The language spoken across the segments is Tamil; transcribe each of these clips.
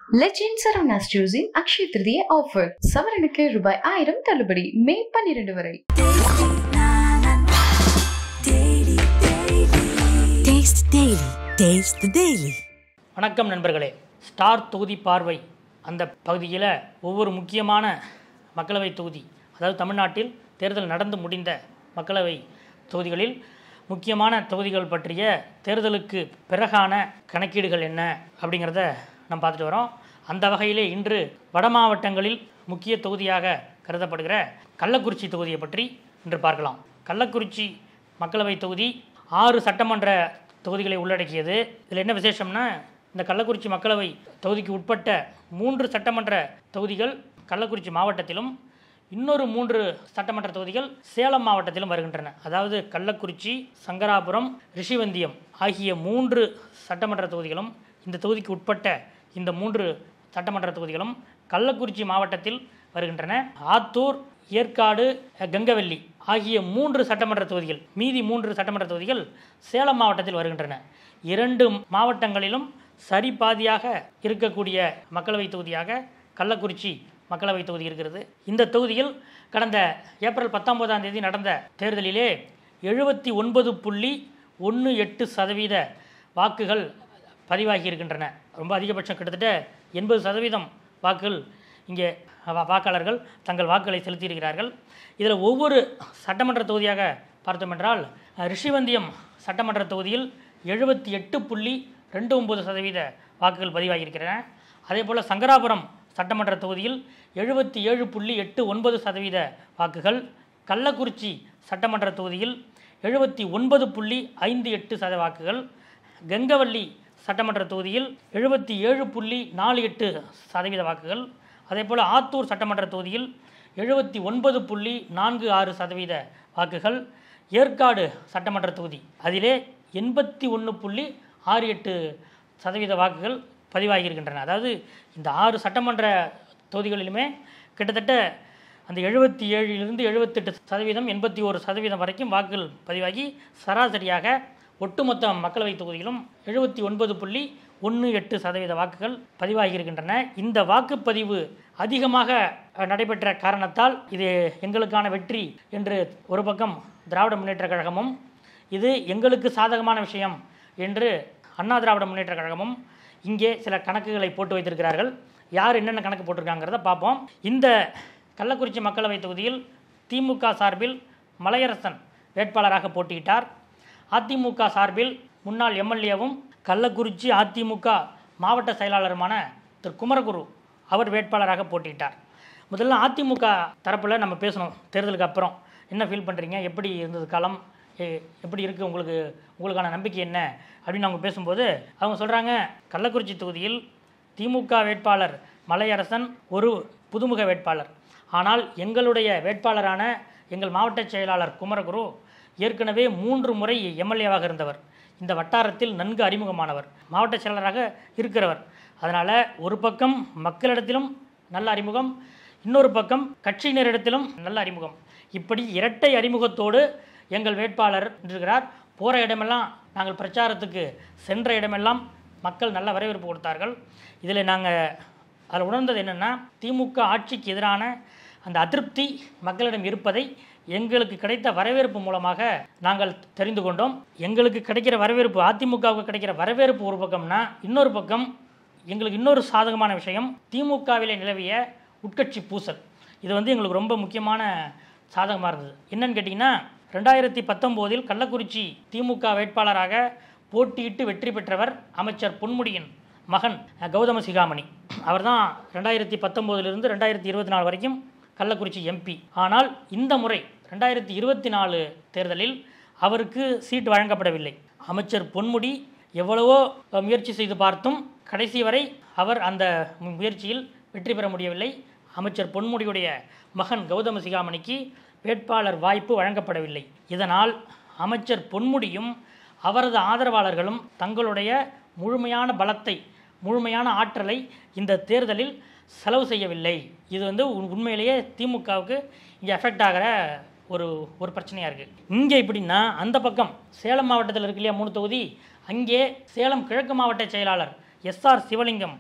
லெஜெண்ட் சரவணாஸ் ஜூஸின் அக்ஷய திருதியை ஆஃபர் சவரனுக்கு ரூபாய் 1000 தள்ளுபடி மே 12 வரை. வணக்கம் நண்பர்களே. ஸ்டார் தொகுதி பார்வை அந்த பகுதியில் ஒவ்வொரு முக்கியமான மக்களவை தொகுதி, அதாவது தமிழ்நாட்டில் தேர்தல் நடந்து முடிந்த மக்களவை தொகுதிகளில் முக்கியமான தொகுதிகள் பற்றிய தேர்தலுக்கு பிறகான கணக்கீடுகள் என்ன அப்படிங்கிறத நம்ம பார்த்துட்டு வரோம். அந்த வகையிலே இன்று வட மாவட்டங்களில் முக்கிய தொகுதியாக கருதப்படுகிற கள்ளக்குறிச்சி தொகுதியை பற்றி இன்று பார்க்கலாம். கள்ளக்குறிச்சி மக்களவை தொகுதி 6 சட்டமன்ற தொகுதிகளை உள்ளடக்கியது. இதில் என்ன விசேஷம்னா, இந்த கள்ளக்குறிச்சி மக்களவை தொகுதிக்கு உட்பட்ட 3 சட்டமன்ற தொகுதிகள் கள்ளக்குறிச்சி மாவட்டத்திலும், இன்னொரு 3 சட்டமன்ற தொகுதிகள் சேலம் மாவட்டத்திலும் வருகின்றன. அதாவது கள்ளக்குறிச்சி, சங்கராபுரம், ரிஷிவந்தியம் ஆகிய 3 சட்டமன்ற தொகுதிகளும், இந்த தொகுதிக்கு உட்பட்ட இந்த 3 சட்டமன்ற தொகுதிகளும் கள்ளக்குறிச்சி மாவட்டத்தில் வருகின்றன. ஆத்தூர், ஏற்காடு, கங்கவல்லி ஆகிய 3 சட்டமன்ற தொகுதிகள், மீதி 3 சட்டமன்ற தொகுதிகள் சேலம் மாவட்டத்தில் வருகின்றன. 2 மாவட்டங்களிலும் சரிபாதியாக இருக்கக்கூடிய மக்களவை தொகுதியாக கள்ளக்குறிச்சி மக்களவை தொகுதி இருக்கிறது. இந்த தொகுதியில் கடந்த ஏப்ரல் 19ஆம் தேதி நடந்த தேர்தலிலே 79.18% வாக்குகள் பதிவாகி இருக்கின்றன. ரொம்ப அதிகபட்சம், கிட்டத்தட்ட 80% வாக்குகள் இங்கே வாக்காளர்கள் தங்கள் வாக்குகளை செலுத்தியிருக்கிறார்கள். இதில் ஒவ்வொரு சட்டமன்ற தொகுதியாக பார்த்தோம் என்றால், ரிஷிவந்தியம் சட்டமன்ற தொகுதியில் 78.29% வாக்குகள் பதிவாகியிருக்கின்றன. அதே போல் சங்கராபுரம் சட்டமன்ற தொகுதியில் 77.89% வாக்குகள், கள்ளக்குறிச்சி சட்டமன்ற தொகுதியில் 79.58% வாக்குகள், கங்கவல்லி சட்டமன்ற தொகுதியில் 77.48% வாக்குகள், அதே போல் ஆத்தூர் சட்டமன்ற தொகுதியில் 79.46% வாக்குகள், ஏற்காடு சட்டமன்ற தொகுதி அதிலே 81.68% வாக்குகள் பதிவாகியிருக்கின்றன. அதாவது இந்த 6 சட்டமன்ற தொகுதிகளிலுமே கிட்டத்தட்ட அந்த 77லிருந்து 78%, 81% வரைக்கும் வாக்குகள் பதிவாகி சராசரியாக ஒட்டுமொத்த மக்களவை தொகுதியிலும் 79.18% வாக்குகள் பதிவாகியிருக்கின்றன. இந்த வாக்குப்பதிவு அதிகமாக நடைபெற்ற காரணத்தால் இது எங்களுக்கான வெற்றி என்று ஒரு பக்கம் திராவிட முன்னேற்றக் கழகமும், இது எங்களுக்கு சாதகமான விஷயம் என்று அண்ணா திராவிட முன்னேற்றக் கழகமும் இங்கே சில கணக்குகளை போட்டு வைத்திருக்கிறார்கள். யார் என்னென்ன கணக்கு போட்டிருக்காங்கிறத பார்ப்போம். இந்த கள்ளக்குறிச்சி மக்களவை தொகுதியில் திமுக சார்பில் மலையரசன் வேட்பாளராக போட்டியிட்டார். அதிமுக சார்பில் முன்னாள் எம்எல்ஏவும் கள்ளக்குறிச்சி அதிமுக மாவட்ட செயலாளருமான திரு குமரகுரு அவர் வேட்பாளராக போட்டியிட்டார். முதல்ல அதிமுக தரப்பில் நம்ம பேசணும். தேர்தலுக்கு அப்புறம் என்ன ஃபீல் பண்ணுறீங்க, எப்படி இருந்தது காலம், எப்படி இருக்குது உங்களுக்கான நம்பிக்கை என்ன அப்படின்னு அவங்க பேசும்போது அவங்க சொல்கிறாங்க, கள்ளக்குறிச்சி தொகுதியில் திமுக வேட்பாளர் மலையரசன் ஒரு புதுமுக வேட்பாளர். ஆனால் எங்களுடைய வேட்பாளரான எங்கள் மாவட்ட செயலாளர் குமரகுரு ஏற்கனவே 3 முறை எம்எல்ஏவாக இருந்தவர், இந்த வட்டாரத்தில் நன்கு அறிமுகமானவர், மாவட்ட செயலராக இருக்கிறவர். அதனால் ஒரு பக்கம் மக்களிடத்திலும் நல்ல அறிமுகம், இன்னொரு பக்கம் கட்சியினரிடத்திலும் நல்ல அறிமுகம், இப்படி இரட்டை அறிமுகத்தோடு எங்கள் வேட்பாளர் இருக்கிறார். போகிற இடமெல்லாம், நாங்கள் பிரச்சாரத்துக்கு சென்ற இடமெல்லாம் மக்கள் நல்ல வரவேற்பு கொடுத்தார்கள். இதில் நாங்கள் அதில் உணர்ந்தது என்னென்னா, திமுக ஆட்சிக்கு எதிரான அந்த அதிருப்தி மக்களிடம் இருப்பதை எங்களுக்கு கிடைத்த வரவேற்பு மூலமாக நாங்கள் தெரிந்து கொண்டோம். எங்களுக்கு கிடைக்கிற வரவேற்பு, அதிமுகவுக்கு கிடைக்கிற வரவேற்பு ஒரு பக்கம்னா, இன்னொரு பக்கம் எங்களுக்கு இன்னொரு சாதகமான விஷயம் திமுகவிலே நிலவிய உட்கட்சி பூசல். இது எங்களுக்கு ரொம்ப முக்கியமான சாதகமாக இருந்தது. என்னன்னு கேட்டிங்கன்னா, 2019 கள்ளக்குறிச்சி திமுக வேட்பாளராக போட்டியிட்டு வெற்றி பெற்றவர் அமைச்சர் பொன்முடியின் மகன் கௌதம சிகாமணி. அவர் தான் 2019 2024 வரைக்கும் கள்ளக்குறிச்சி எம்பி. ஆனால் இந்த முறை 2024 தேர்தலில் அவருக்கு சீட் வழங்கப்படவில்லை. அமைச்சர் பொன்முடி எவ்வளவோ முயற்சி செய்து பார்த்தும் கடைசி வரை அவர் அந்த முயற்சியில் வெற்றி பெற முடியவில்லை. அமைச்சர் பொன்முடியுடைய மகன் கௌதம சிகாமணிக்கு வேட்பாளர் வாய்ப்பு வழங்கப்படவில்லை. இதனால் அமைச்சர் பொன்முடியும் அவரது ஆதரவாளர்களும் தங்களுடைய முழுமையான பலத்தை, முழுமையான ஆற்றலை இந்த தேர்தலில் செலவு செய்யவில்லை. இது உண்மையிலேயே திமுகவுக்கு இங்கே எஃபெக்ட் ஆகிற ஒரு பிரச்சனையாக இருக்குது. இங்கே எப்படின்னா, அந்த பக்கம் சேலம் மாவட்டத்தில் இருக்கு இல்லையா 3 தொகுதி, அங்கே சேலம் கிழக்கு மாவட்ட செயலாளர் SR சிவலிங்கம்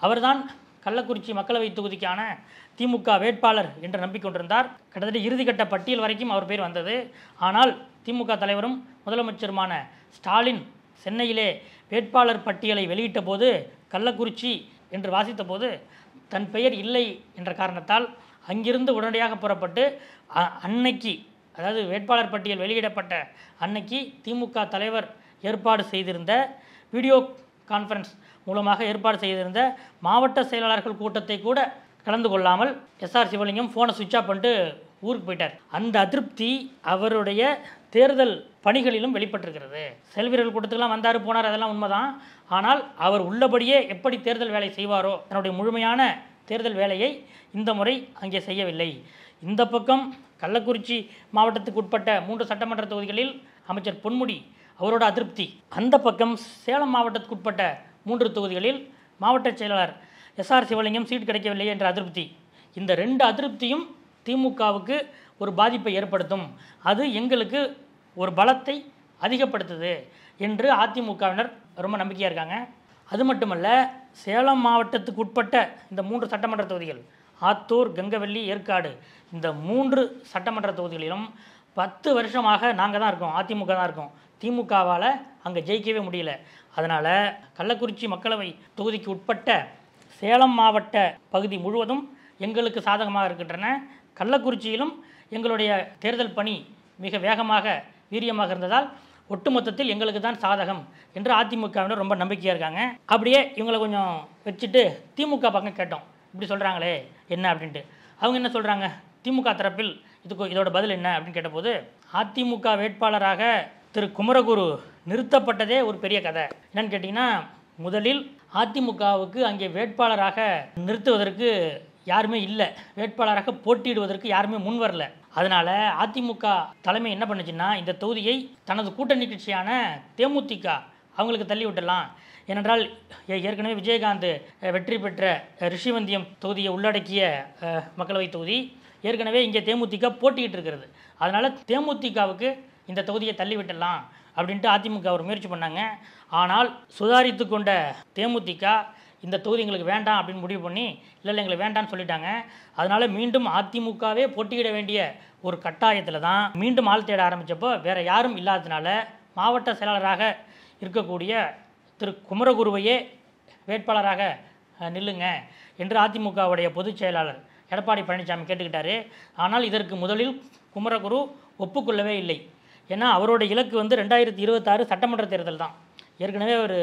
அவர்தான் கள்ளக்குறிச்சி மக்களவை தொகுதிக்கான திமுக வேட்பாளர் என்று நம்பிக்கொண்டிருந்தார். கிட்டத்தட்ட இறுதிக்கட்ட பட்டியல் வரைக்கும் அவர் பேர் வந்தது. ஆனால் திமுக தலைவரும் முதலமைச்சருமான ஸ்டாலின் சென்னையிலே வேட்பாளர் பட்டியலை வெளியிட்ட போது கள்ளக்குறிச்சி என்று வாசித்த போது தன் பெயர் இல்லை என்ற காரணத்தால் அங்கிருந்து உடனடியாக புறப்பட்டு அன்னைக்கு, அதாவது வேட்பாளர் பட்டியல் வெளியிடப்பட்ட அன்னைக்கு திமுக தலைவர் ஏற்பாடு செய்திருந்த வீடியோ கான்ஃபரன்ஸ் மூலமாக ஏற்பாடு செய்திருந்த மாவட்ட செயலாளர்கள் கூட்டத்தை கூட கலந்து கொள்ளாமல் எஸ்ஆர் சிவலிங்கம் ஃபோனை சுவிட்ச் ஆஃப் பண்ணிட்டு ஊருக்கு போயிட்டார். அந்த அதிருப்தி அவருடைய தேர்தல் பணிகளிலும் வெளிப்பட்டிருக்கிறது. செல்வீரர்கள் கூட்டத்துக்கெல்லாம் வந்தார் போனார், அதெல்லாம் உண்மைதான். ஆனால் அவர் உள்ளபடியே எப்படி தேர்தல் வேலை செய்வாரோ தன்னுடைய முழுமையான தேர்தல் வேலையை இந்த முறை அங்கே செய்யவில்லை. இந்த பக்கம் கள்ளக்குறிச்சி மாவட்டத்துக்கு உட்பட்ட 3 சட்டமன்ற தொகுதிகளில் அமைச்சர் பொன்முடி அவரோட அதிருப்தி, அந்த பக்கம் சேலம் மாவட்டத்துக்கு உட்பட்ட 3 தொகுதிகளில் மாவட்ட செயலாளர் எஸ்ஆர் சிவலிங்கம் சீட் கிடைக்கவில்லை என்ற அதிருப்தி. இந்த 2 அதிருப்தியும் திமுகவுக்கு ஒரு பாதிப்பை ஏற்படுத்தும், அது எங்களுக்கு ஒரு பலத்தை அதிகப்படுத்துது என்று அதிமுகவினர் ரொம்ப நம்பிக்கையாக இருக்காங்க. அது மட்டுமல்ல, சேலம் மாவட்டத்துக்கு உட்பட்ட இந்த 3 சட்டமன்ற தொகுதிகள் ஆத்தூர், கங்கவல்லி, ஏற்காடு, இந்த 3 சட்டமன்ற தொகுதிகளிலும் 10 வருஷமாக நாங்கள் தான் இருக்கோம், அதிமுக தான் இருக்கோம். திமுகவால் அங்கே ஜெயிக்கவே முடியல. அதனால் கள்ளக்குறிச்சி மக்களவை தொகுதிக்கு உட்பட்ட சேலம் மாவட்ட பகுதி முழுவதும் எங்களுக்கு சாதகமாக இருக்கின்றன. கள்ளக்குறிச்சியிலும் எங்களுடைய தேர்தல் பணி மிக வேகமாக வீரியமாக இருந்ததால் ஒட்டுமொத்தத்தில் எங்களுக்கு தான் சாதகம் என்று அதிமுகவினர் ரொம்ப நம்பிக்கையாக இருக்காங்க. அப்படியே இவங்களை கொஞ்சம் வச்சுட்டு திமுக பக்கம் கேட்டோம், இப்படி சொல்கிறாங்களே என்ன அப்படின்ட்டு. அவங்க என்ன சொல்கிறாங்க, திமுக தரப்பில் இதோட பதில் என்ன அப்படின்னு கேட்டபோது, அதிமுக வேட்பாளராக திரு குமரகுரு நிறுத்தப்பட்டதே ஒரு பெரிய கதை. என்னன்னு கேட்டிங்கன்னா, முதலில் அதிமுகவுக்கு அங்கே வேட்பாளராக நிறுத்துவதற்கு யாருமே இல்லை, வேட்பாளராக போட்டியிடுவதற்கு யாருமே முன் வரல. அதனால் அதிமுக தலைமை என்ன பண்ணுச்சுன்னா, இந்த தொகுதியை தனது கூட்டணி கட்சியான தேமுதிக அவங்களுக்கு தள்ளி விட்டுடலாம். ஏனென்றால் ஏற்கனவே விஜயகாந்த் வெற்றி பெற்ற ரிஷிவந்தியம் தொகுதியை உள்ளடக்கிய மக்களவை தொகுதி ஏற்கனவே இங்கே தேமுதிக போட்டிக்கிட்டு இருக்கிறது. அதனால் தேமுதிகவுக்கு இந்த தொகுதியை தள்ளி விட்டுடலாம் அப்படின்ட்டு அதிமுக ஒரு முயற்சி பண்ணாங்க. ஆனால் சுதாரித்து கொண்ட தேமுதிக இந்த தொகுதி எங்களுக்கு வேண்டாம் அப்படின்னு முடிவு பண்ணி, இல்லை எங்களுக்கு வேண்டான்னு சொல்லிட்டாங்க. அதனால் மீண்டும் அதிமுகவே போட்டியிட வேண்டிய ஒரு கட்டாயத்தில் தான் மீண்டும் ஆள் தேட ஆரம்பித்தப்போ வேறு யாரும் இல்லாததுனால மாவட்ட செயலாளராக இருக்கக்கூடிய திரு குமரகுருவையே வேட்பாளராக நில்லுங்க என்று அதிமுகவுடைய பொதுச் செயலாளர் எடப்பாடி பழனிசாமி கேட்டுக்கிட்டாரு. ஆனால் இதற்கு முதலில் குமரகுரு ஒப்புக்கொள்ளவே இல்லை. ஏன்னா அவரோட இலக்கு 2026 சட்டமன்ற தேர்தல் தான். ஏற்கனவே ஒரு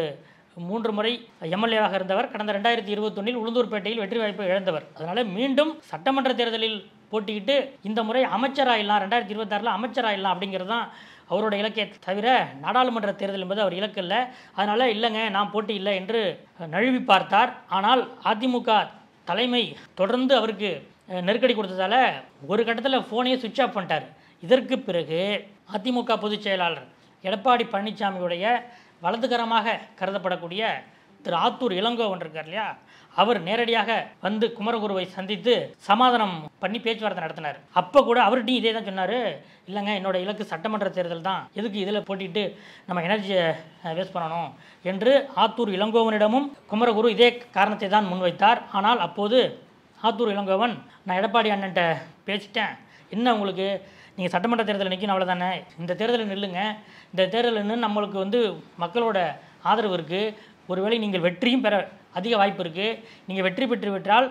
3 முறை எம்எல்ஏவாக இருந்தவர். கடந்த 2021 உளுந்தூர்பேட்டையில் வெற்றி வாய்ப்பை இழந்தவர். அதனால் மீண்டும் சட்டமன்ற தேர்தலில் போட்டிக்கிட்டு இந்த முறை அமைச்சராயிடலாம், 2026 அமைச்சராயிடலாம் அப்படிங்கிறது தான் அவரோட இலக்கே தவிர நாடாளுமன்ற தேர்தல் என்பது அவர் இலக்கு இல்லை. அதனால் இல்லைங்க நான் போட்டி இல்லை என்று நழுவி பார்த்தார். ஆனால் அதிமுக தலைமை தொடர்ந்து அவருக்கு நெருக்கடி கொடுத்ததால் ஒரு கட்டத்தில் ஃபோனையே சுவிட்ச் ஆஃப் பண்ணிட்டார். இதற்கு பிறகு அதிமுக பொதுச் செயலாளர் எடப்பாடி பழனிசாமியுடைய வலதுகரமாக கருதப்படக்கூடிய திரு ஆத்தூர் இளங்கோவன் இருக்கார் இல்லையா, அவர் நேரடியாக வந்து குமரகுருவை சந்தித்து சமாதானம் பண்ணி பேச்சுவார்த்தை நடத்தினார். அப்போ கூட அவர்கிட்டையும் இதே தான் சொன்னார், இல்லைங்க என்னோட இலக்கு சட்டமன்ற தேர்தல் தான், எதுக்கு இதில் போட்டிட்டு நம்ம எனர்ஜியை வேஸ்ட் பண்ணணும் என்று ஆத்தூர் இளங்கோவனிடமும் குமரகுரு இதே காரணத்தை தான் முன்வைத்தார். ஆனால் அப்போது ஆத்தூர் இளங்கோவன், நான் எடப்பாடி அண்ணன்ட்ட பேசிட்டேன், என்ன உங்களுக்கு நீங்கள் சட்டமன்ற தேர்தலில் நிற்கணும் அவ்வளோதானே, இந்த தேர்தலில் நில்லுங்க, இந்த தேர்தலில் நின்று நம்மளுக்கு மக்களோட ஆதரவு இருக்குது, ஒருவேளை நீங்கள் வெற்றியும் பெற அதிக வாய்ப்பு இருக்குது, நீங்கள் வெற்றி பெற்று விட்டால்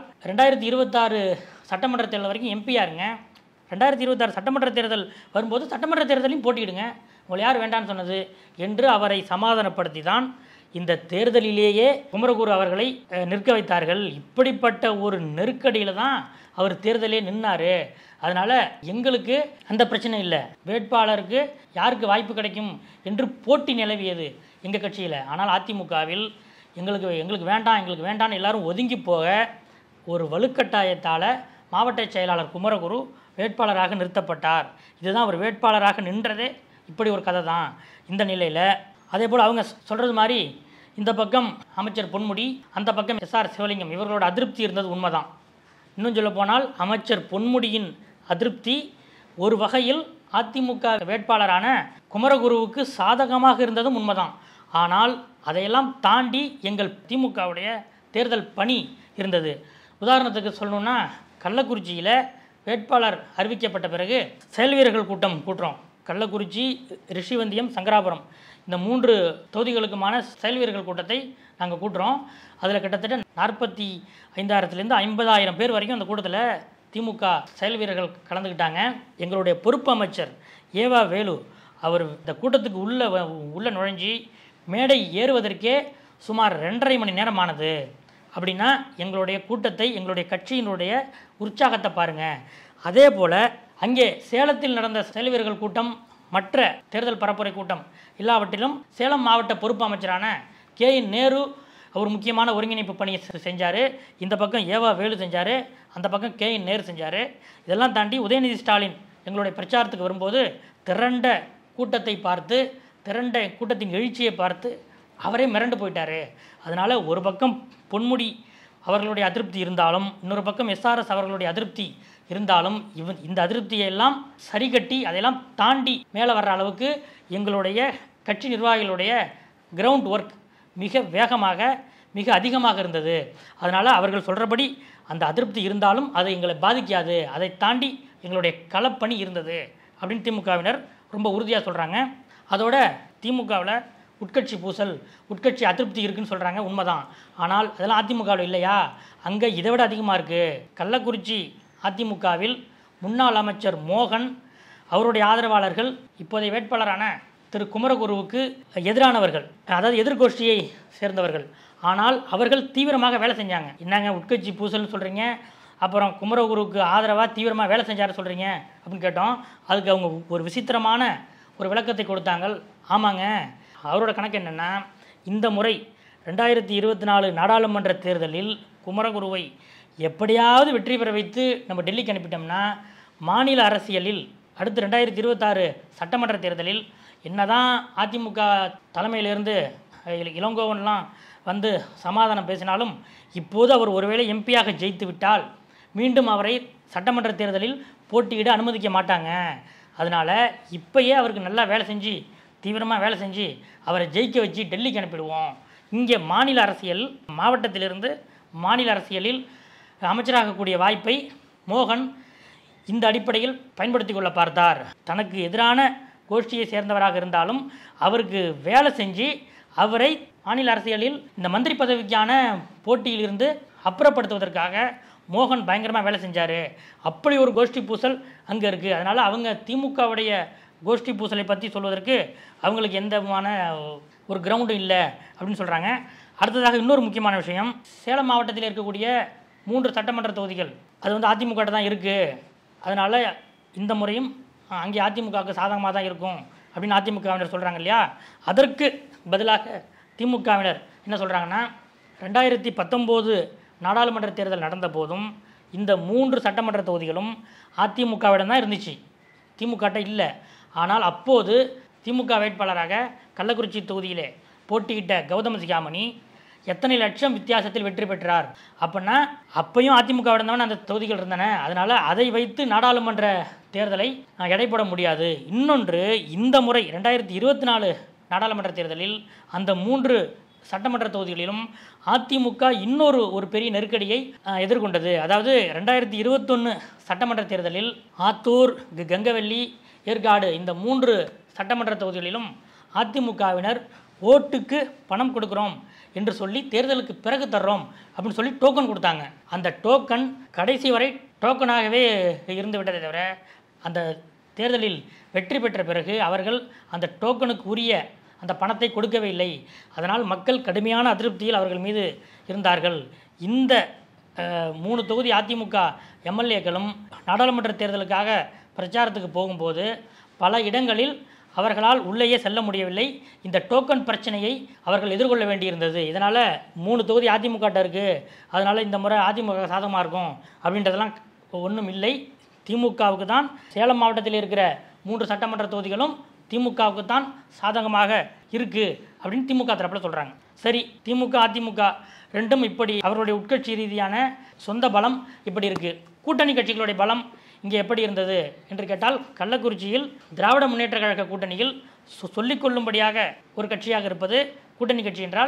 2026 சட்டமன்ற தேர்தல் வரைக்கும் எம்பியாக இருங்க, 2026 சட்டமன்ற தேர்தல் வரும்போது சட்டமன்ற தேர்தலையும் போட்டியிடுங்க, உங்களை யார் வேண்டான்னு சொன்னது என்று அவரை சமாதானப்படுத்தி தான் இந்த தேர்தலிலேயே குமரகுரு அவர்களை நிற்க வைத்தார்கள். இப்படிப்பட்ட ஒரு நெருக்கடியில் தான் அவர் தேர்தலே நின்னார். அதனால் எங்களுக்கு அந்த பிரச்சனை இல்லை, வேட்பாளருக்கு யாருக்கு வாய்ப்பு கிடைக்கும் என்று போட்டி நிலவியது எங்கள் கட்சியில். ஆனால் அதிமுகவில் எங்களுக்கு வேண்டான்னு எல்லாரும் ஒதுங்கி போக ஒரு வலுக்கட்டாயத்தால் மாவட்ட செயலாளர் குமரகுரு வேட்பாளராக நிறுத்தப்பட்டார். இதுதான் அவர் வேட்பாளராக நின்றதே இப்படி ஒரு கதை தான். இந்த நிலையில் அதே போல் அவங்க சொல்கிறது மாதிரி இந்த பக்கம் அமைச்சர் பொன்முடி, அந்த பக்கம் எஸ்ஆர் சிவலிங்கம் இவர்களோட அதிருப்தி இருந்தது உண்மைதான். இன்னும் சொல்ல போனால் அமைச்சர் பொன்முடியின் அதிருப்தி ஒரு வகையில் அதிமுக வேட்பாளரான குமரகுருவுக்கு சாதகமாக இருந்ததும் உண்மைதான். ஆனால் அதையெல்லாம் தாண்டி எங்கள் திமுகவுடைய தேர்தல் பணி இருந்தது. உதாரணத்துக்கு சொல்லணுன்னா, கள்ளக்குறிச்சியில் வேட்பாளர் அறிவிக்கப்பட்ட பிறகு செயல் வீரர்கள் கூட்டம் கூட்டுறோம். கள்ளக்குறிச்சி, ரிஷிவந்தியம், சங்கராபுரம் இந்த 3 தொகுதிகளுக்குமான செயல் வீரர்கள் கூட்டத்தை நாங்கள் கூட்டுறோம். அதில் கிட்டத்தட்ட 45,000 to 50,000 பேர் வரைக்கும் அந்த கூட்டத்தில் திமுக செயல் வீரர்கள் கலந்துக்கிட்டாங்க. எங்களுடைய பொறுப்பு அமைச்சர் ஏவா வேலு அவர் இந்த கூட்டத்துக்கு உள்ளே நுழைஞ்சி மேடை ஏறுவதற்கே சுமார் 2.5 மணி நேரம் ஆனது. அப்படின்னா எங்களுடைய கூட்டத்தை, எங்களுடைய கட்சியினுடைய உற்சாகத்தை பாருங்கள். அதே போல் அங்கே சேலத்தில் நடந்த செயல் வீரர்கள் கூட்டம், மற்ற தேர்தல் பரப்புரை கூட்டம் எல்லாவற்றிலும் சேலம் மாவட்ட பொறுப்பு அமைச்சரான கே.என். நேரு அவர் முக்கியமான ஒருங்கிணைப்பு பணியை செஞ்சார். இந்த பக்கம் ஏவா வேலு செஞ்சார், அந்த பக்கம் கே.என். நேரு செஞ்சார். இதெல்லாம் தாண்டி உதயநிதி ஸ்டாலின் எங்களுடைய பிரச்சாரத்துக்கு வரும்போது திரண்ட கூட்டத்தை பார்த்து, திரண்ட கூட்டத்தின் எழுச்சியை பார்த்து அவரே மிரண்டு போயிட்டார். அதனால் ஒரு பக்கம் பொன்முடி அவர்களுடைய அதிருப்தி இருந்தாலும், இன்னொரு பக்கம் எஸ்ஆர்எஸ் அவர்களுடைய அதிருப்தி இருந்தாலும், இந்த அதிருப்தியை எல்லாம் சரி கட்டி அதையெல்லாம் தாண்டி மேலே வர்ற அளவுக்கு எங்களுடைய கட்சி நிர்வாகிகளுடைய கிரவுண்ட் ஒர்க் மிக வேகமாக, மிக அதிகமாக இருந்தது. அதனால் அவர்கள் சொல்கிறபடி அந்த அதிருப்தி இருந்தாலும் அது எங்களை பாதிக்காது, அதை தாண்டி எங்களுடைய களப்பணி இருந்தது அப்படின்னு திமுகவினர் ரொம்ப உறுதியாக சொல்கிறாங்க. அதோட திமுகவில் உட்கட்சி பூசல், உட்கட்சி அதிருப்தி இருக்குதுன்னு சொல்கிறாங்க, உண்மைதான். ஆனால் அதெல்லாம் அதிமுகவில் இல்லையா? அங்கே இதை விட அதிகமாக இருக்குது. கள்ளக்குறிச்சி அதிமுகவில் முன்னாள் அமைச்சர் மோகன், அவருடைய ஆதரவாளர்கள் இப்போதைய வேட்பாளரான திரு குமரகுருவுக்கு எதிரானவர்கள், அதாவது எதிர்கோஷ்டியை சேர்ந்தவர்கள். ஆனால் அவர்கள் தீவிரமாக வேலை செஞ்சாங்க. என்னங்க உட்கட்சி பூசல்னு சொல்கிறீங்க, அப்புறம் குமரகுருவுக்கு ஆதரவாக தீவிரமாக வேலை செஞ்சார் சொல்கிறீங்க அப்படின்னு கேட்டோம். அதுக்கு அவங்க ஒரு விசித்திரமான ஒரு விளக்கத்தை கொடுத்தாங்க. ஆமாங்க, அவரோட கணக்கு என்னென்னா, இந்த முறை 2024 நாடாளுமன்ற தேர்தலில் குமரகுருவை எப்படியாவது வெற்றி பெற வைத்து நம்ம டெல்லிக்கு அனுப்பிட்டோம்னா, மாநில அரசியலில் அடுத்து 2026 சட்டமன்ற தேர்தலில் என்னதான் அதிமுக தலைமையிலிருந்து இளங்கோவன்லாம் வந்து சமாதானம் பேசினாலும், இப்போது அவர் ஒருவேளை எம்பியாக ஜெயித்து விட்டால் மீண்டும் அவரை சட்டமன்ற தேர்தலில் போட்டியிட அனுமதிக்க மாட்டாங்க. அதனால் இப்போயே அவருக்கு நல்லா வேலை செஞ்சு, தீவிரமாக வேலை செஞ்சு அவரை ஜெயிக்க வச்சு டெல்லிக்கு அனுப்பிடுவோம். இங்கே மாநில அரசியல், மாவட்டத்திலிருந்து மாநில அரசியலில் அமைச்சராகக்கூடிய வாய்ப்பை மோகன் இந்த அடிப்படையில் பயன்படுத்தி கொள்ள பார்த்தார். தனக்கு எதிரான கோஷ்டியை சேர்ந்தவராக இருந்தாலும் அவருக்கு வேலை செஞ்சு அவரை மாநில அரசியலில் இந்த மந்திரி பதவிக்கான போட்டியிலிருந்து அப்புறப்படுத்துவதற்காக மோகன் பயங்கரமாக வேலை செஞ்சார். அப்படி ஒரு கோஷ்டி பூசல் அங்கே இருக்குது. அதனால் அவங்க திமுகவுடைய கோஷ்டி பூசலை பற்றி சொல்வதற்கு அவங்களுக்கு எந்த விதமான ஒரு கிரவுண்டும் இல்லை அப்படின்னு சொல்கிறாங்க. அடுத்ததாக இன்னொரு முக்கியமான விஷயம், சேலம் மாவட்டத்தில் இருக்கக்கூடிய 3 சட்டமன்ற தொகுதிகள் அது வந்து அதிமுக தான் இருக்குது. அதனால் இந்த முறையும் அங்கே அதிமுகவுக்கு சாதகமாக தான் இருக்கும் அப்படின்னு அதிமுகவினர் சொல்கிறாங்க இல்லையா? அதற்கு பதிலாக திமுகவினர் என்ன சொல்கிறாங்கன்னா, 2019 நாடாளுமன்ற தேர்தல் நடந்த போதும் இந்த 3 சட்டமன்ற தொகுதிகளும் அதிமுகவிடம் தான் இருந்துச்சு, திமுகட்ட இல்லை. ஆனால் அப்போது திமுக வேட்பாளராக கள்ளக்குறிச்சி தொகுதியிலே போட்டியிட்ட கௌதம சிகாமணி எத்தனை லட்சம் வித்தியாசத்தில் வெற்றி பெற்றார். அப்படின்னா அப்பையும் அதிமுகவிடம் தான் அந்த தொகுதிகள் இருந்தன. அதனால் அதை வைத்து நாடாளுமன்ற தேர்தலை எடைபோட முடியாது. இன்னொன்று, இந்த முறை 2024 நாடாளுமன்ற தேர்தலில் அந்த 3 சட்டமன்ற தொகுதிகளிலும் அதிமுக ஒரு பெரிய நெருக்கடியை எதிர்கொண்டது. அதாவது 2021 சட்டமன்ற தேர்தலில் ஆத்தூர், கங்கவல்லி, ஏற்காடு இந்த 3 சட்டமன்ற தொகுதிகளிலும் அதிமுகவினர் ஓட்டுக்கு பணம் கொடுக்குறோம் என்று சொல்லி தேர்தலுக்கு பிறகு தர்றோம் அப்படின்னு சொல்லி டோக்கன் கொடுத்தாங்க. அந்த டோக்கன் கடைசி வரை டோக்கனாகவே இருந்து விட்டதை தவிர அந்த தேர்தலில் வெற்றி பெற்ற பிறகு அவர்கள் அந்த டோக்கனுக்கு உரிய அந்த பணத்தை கொடுக்கவே இல்லை. அதனால் மக்கள் கடுமையான அதிருப்தியில் அவர்கள் மீது இருந்தார்கள். இந்த 3 தொகுதி அதிமுக எம்எல்ஏக்களும் நாடாளுமன்ற தேர்தலுக்காக பிரச்சாரத்துக்கு போகும்போது பல இடங்களில் அவர்களால் உள்ளேயே செல்ல முடியவில்லை. இந்த டோக்கன் பிரச்சனையை அவர்கள் எதிர்கொள்ள வேண்டியிருந்தது. இதனால் 3 தொகுதி அதிமுக இருக்குது, அதனால் இந்த முறை அதிமுக சாதகமாக இருக்கும் அப்படின்றதெல்லாம் ஒன்றும் இல்லை. திமுகவுக்கு தான் சேலம் மாவட்டத்தில் இருக்கிற 3 சட்டமன்ற தொகுதிகளும் திமுகவுக்கு தான் சாதகமாக இருக்குது அப்படின்னு திமுக தரப்பில் சொல்கிறாங்க. சரி, திமுக அதிமுக ரெண்டும் இப்படி அவர்களுடைய உட்கட்சி ரீதியான சொந்த பலம் இப்படி இருக்குது. கூட்டணி கட்சிகளுடைய பலம் இங்கே எப்படி இருந்தது என்று கேட்டால், கள்ளக்குறிச்சியில் திராவிட முன்னேற்ற கழக கூட்டணியில் சொல்லிக்கொள்ளும்படியாக ஒரு கட்சியாக இருப்பது கூட்டணி கட்சி என்றால்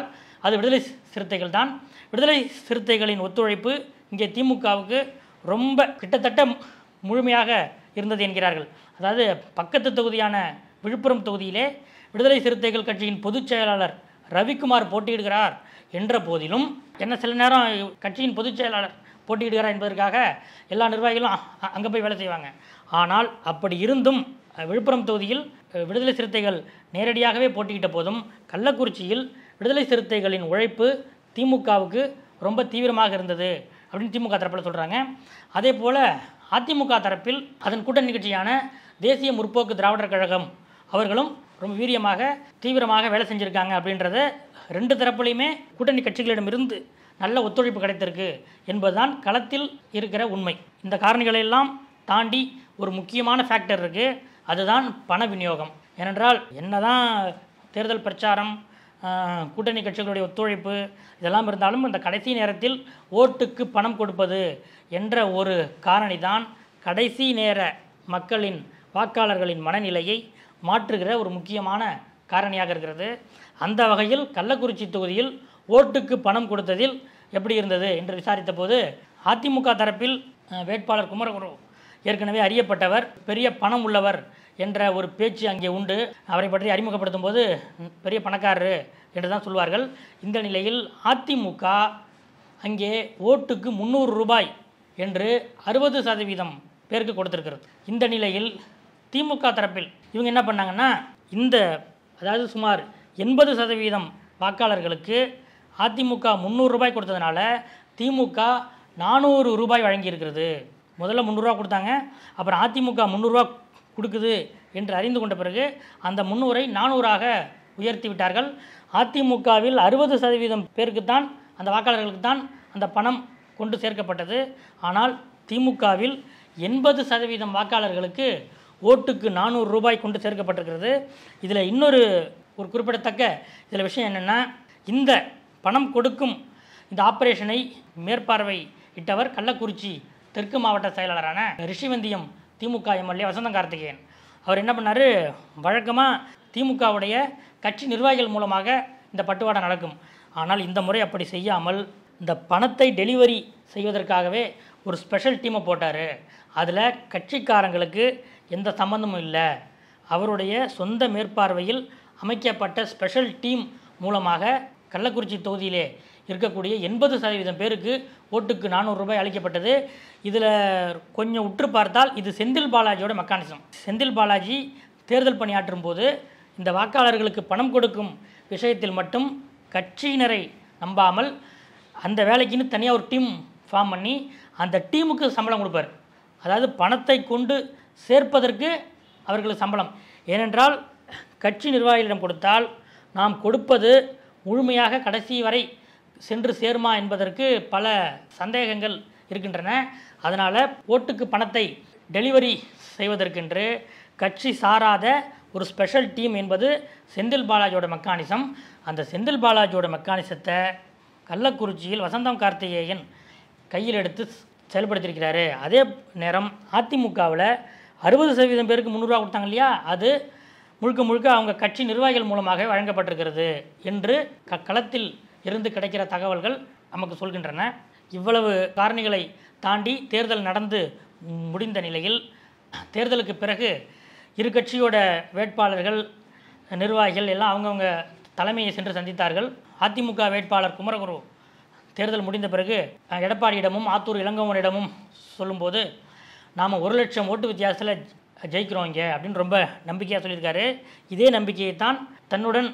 அது விடுதலை சிறுத்தைகள் தான். விடுதலை சிறுத்தைகளின் ஒத்துழைப்பு இங்கே திமுகவுக்கு ரொம்ப கிட்டத்தட்ட முழுமையாக இருந்தது என்கிறார்கள். அதாவது பக்கத்து தொகுதியான விழுப்புரம் தொகுதியிலே விடுதலை சிறுத்தைகள் கட்சியின் பொதுச் செயலாளர் ரவிக்குமார் போட்டியிடுகிறார் என்ற போதிலும் என்ன சில நேரம் கட்சியின் பொதுச் செயலாளர் போட்டியிடுகிறார் என்பதற்காக எல்லா நிர்வாகிகளும் அங்கே போய் வேலை செய்வாங்க. ஆனால் அப்படி இருந்தும் விழுப்புரம் தொகுதியில் விடுதலை சிறுத்தைகள் நேரடியாகவே போட்டியிட்ட போதும் கள்ளக்குறிச்சியில் விடுதலை சிறுத்தைகளின் உழைப்பு திமுகவுக்கு ரொம்ப தீவிரமாக இருந்தது அப்படின்னு திமுக தரப்பில் சொல்கிறாங்க. அதே போல் அதிமுக தரப்பில் அதன் கூட்டணி நிகழ்ச்சியான தேசிய முற்போக்கு திராவிடர் கழகம் அவர்களும் ரொம்ப வீரியமாக தீவிரமாக வேலை செஞ்சுருக்காங்க அப்படின்றத ரெண்டு தரப்புலையுமே கூட்டணி கட்சிகளிடமிருந்து நல்ல ஒத்துழைப்பு கிடைத்திருக்கு என்பதுதான் களத்தில் இருக்கிற உண்மை. இந்த காரணிகளெல்லாம் தாண்டி ஒரு முக்கியமான ஃபேக்டர் இருக்குது, அதுதான் பண விநியோகம். ஏனென்றால் என்னதான் தேர்தல் பிரச்சாரம் கூட்டணி கட்சிகளுடைய ஒத்துழைப்பு இதெல்லாம் இருந்தாலும் இந்த கடைசி நேரத்தில் ஓட்டுக்கு பணம் கொடுப்பது என்ற ஒரு காரணி தான் கடைசி நேர மக்களின் வாக்காளர்களின் மனநிலையை மாற்றுகிற ஒரு முக்கியமான காரணியாக இருக்கிறது. அந்த வகையில் கள்ளக்குறிச்சி தொகுதியில் ஓட்டுக்கு பணம் கொடுத்ததில் எப்படி இருந்தது என்று விசாரித்த போது அதிமுக தரப்பில் வேட்பாளர் குமரகுரு ஏற்கனவே அறியப்பட்டவர், பெரிய பணம் உள்ளவர் என்ற ஒரு பேச்சு அங்கே உண்டு. அவரை பற்றி அறிமுகப்படுத்தும் போது பெரிய பணக்காரரு என்று தான் சொல்வார்கள். இந்த நிலையில் அதிமுக அங்கே ஓட்டுக்கு 300 ரூபாய் என்று 60% பேருக்கு கொடுத்திருக்கிறது. இந்த நிலையில் திமுக தரப்பில் இவங்க என்ன பண்ணாங்கன்னா அதாவது சுமார் 80% வாக்காளர்களுக்கு அதிமுக 300 ரூபாய் கொடுத்ததுனால திமுக 400 ரூபாய் வழங்கியிருக்கிறது. முதல்ல 300 ரூபா கொடுத்தாங்க, அப்புறம் அதிமுக 300 ரூபா கொடுக்குது என்று அறிந்து கொண்ட பிறகு அந்த 300ஐ 400ஆக உயர்த்தி விட்டார்கள். அதிமுகவில் 60% பேருக்குத்தான், அந்த வாக்காளர்களுக்கு தான் அந்த பணம் கொண்டு சேர்க்கப்பட்டது. ஆனால் திமுகவில் 80% வாக்காளர்களுக்கு ஓட்டுக்கு 400 ரூபாய் கொண்டு சேர்க்கப்பட்டிருக்கிறது. இதில் இன்னொரு குறிப்பிடத்தக்க இதில் விஷயம் என்னென்னா, இந்த பணம் கொடுக்கும் இந்த ஆப்ரேஷனை மேற்பார்வையிட்டவர் கள்ளக்குறிச்சி தெற்கு மாவட்ட செயலாளரான ரிஷிவந்தியம் திமுக எம்எல்ஏ வசந்தம் கார்த்திகேயன். அவர் என்ன பண்ணார், வழக்கமாக திமுகவுடைய கட்சி நிர்வாகிகள் மூலமாக இந்த பட்டுவாடா நடக்கும். ஆனால் இந்த முறை அப்படி செய்யாமல் இந்த பணத்தை டெலிவரி செய்வதற்காகவே ஒரு ஸ்பெஷல் டீமை போட்டார். அதில் கட்சிக்காரங்களுக்கு எந்த சம்பந்தமும் இல்லை, அவருடைய சொந்த மேற்பார்வையில் அமைக்கப்பட்ட ஸ்பெஷல் டீம் மூலமாக கள்ளக்குறிச்சி தொகுதியிலே இருக்கக்கூடிய 80% பேருக்கு ஓட்டுக்கு 400 ரூபாய் அளிக்கப்பட்டது. இதில் கொஞ்சம் உற்று பார்த்தால் இது செந்தில் பாலாஜியோட மெக்கானிசம். செந்தில் பாலாஜி தேர்தல் பணியாற்றும் போது இந்த வாக்காளர்களுக்கு பணம் கொடுக்கும் விஷயத்தில் மட்டும் கட்சியினரை நம்பாமல் அந்த வேலைக்குன்னு தனியாக ஒரு டீம் ஃபார்ம் பண்ணி அந்த டீமுக்கு சம்பளம் கொடுப்பார். அதாவது பணத்தை கொண்டு சேர்ப்பதற்கு அவர்களுக்கு சம்பளம். ஏனென்றால் கட்சி நிர்வாகிகளிடம் கொடுத்தால் நாம் கொடுப்பது முழுமையாக கடைசி வரை சென்று சேருமா என்பதற்கு பல சந்தேகங்கள் இருக்கின்றன. அதனால் ஓட்டுக்கு பணத்தை டெலிவரி செய்வதற்கென்று கட்சி சாராத ஒரு ஸ்பெஷல் டீம் என்பது செந்தில் பாலாஜியோட மெக்கானிசம். அந்த செந்தில் பாலாஜியோட மெக்கானிசத்தை கள்ளக்குறிச்சியில் வசந்தம் கார்த்திகேயன் கையில் எடுத்து செயல்படுத்தியிருக்கிறாரு. அதே நேரம் அதிமுகவில் 60% பேருக்கு 300 ரூபா கொடுத்தாங்க இல்லையா, அது முழுக்க முழுக்க அவங்க கட்சி நிர்வாகிகள் மூலமாக வழங்கப்பட்டிருக்கிறது என்று களத்தில் இருந்து கிடைக்கிற தகவல்கள் நமக்கு சொல்கின்றன. இவ்வளவு காரணிகளை தாண்டி தேர்தல் நடந்து முடிந்த நிலையில் தேர்தலுக்கு பிறகு இரு கட்சியோட வேட்பாளர்கள் நிர்வாகிகள் எல்லாம் அவங்கவுங்க தலைமையை சென்று சந்தித்தார்கள். அதிமுக வேட்பாளர் குமரகுரு தேர்தல் முடிந்த பிறகு எடப்பாடியிடமும் ஆத்தூர் இளங்கோவனிடமும் சொல்லும்போது நாம் 1 லட்சம் ஓட்டு வித்தியாசத்தில் ஜெயிக்கிறோம் இங்கே அப்படின்னு ரொம்ப நம்பிக்கையாக சொல்லியிருக்காரு. இதே நம்பிக்கையை தான் தன்னுடன்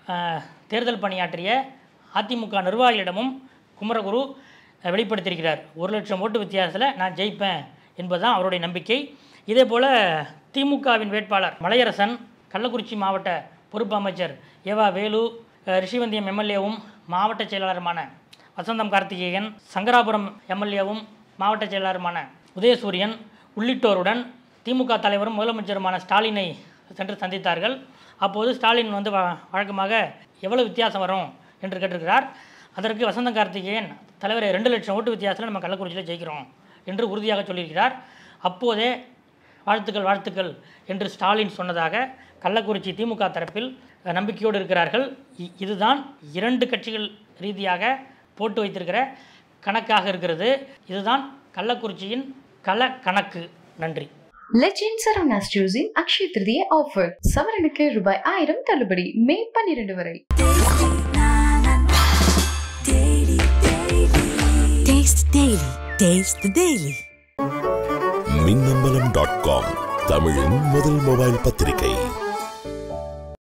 தேர்தல் பணியாற்றிய அதிமுக நிர்வாகிகளிடமும் குமரகுரு வெளிப்படுத்தியிருக்கிறார். 1 லட்சம் ஓட்டு வித்தியாசத்தில் நான் ஜெயிப்பேன் என்பதுதான் அவருடைய நம்பிக்கை. இதே போல் திமுகவின் வேட்பாளர் மலையரசன், கள்ளக்குறிச்சி மாவட்ட பொறுப்பு அமைச்சர் ஏவா வேலு, ரிஷிவந்தியம் எம்எல்ஏவும் மாவட்ட செயலாளருமான வசந்தம் கார்த்திகேயன், சங்கராபுரம் எம்எல்ஏவும் மாவட்ட செயலாளருமான உதயசூரியன் உள்ளிட்டோருடன் திமுக தலைவரும் முதலமைச்சருமான ஸ்டாலினை சென்று சந்தித்தார்கள். அப்போது ஸ்டாலின் வழக்கமாக எவ்வளவு வித்தியாசம் வரும் என்று கேட்டிருக்கிறார். அதற்கு வசந்தம் கார்த்திகேயன், தலைவரை 2 லட்சம் ஓட்டு வித்தியாசத்தில் நம்ம கள்ளக்குறிச்சியில் ஜெயிக்கிறோம் என்று உறுதியாக சொல்லியிருக்கிறார். அப்போதே வாழ்த்துக்கள் வாழ்த்துக்கள் என்று ஸ்டாலின் சொன்னதாக கள்ளக்குறிச்சி திமுக தரப்பில் நம்பிக்கையோடு இருக்கிறார்கள். இதுதான் 2 கட்சிகள் ரீதியாக போட்டு வைத்திருக்கிற கணக்காக இருக்கிறது. இதுதான் கள்ளக்குறிச்சியின் கள கணக்கு. நன்றி. லெஜெண்ட் சரவணாஸ் ஜுவல்லர்ஸின் அக்ஷய திருதியை ஆஃபர். சவரனுக்கு ரூபாய் 1000 தள்ளுபடி மே 12 வரை. மின்னம்பலம்.com தமிழின் முதல் மொபைல் பத்திரிகை.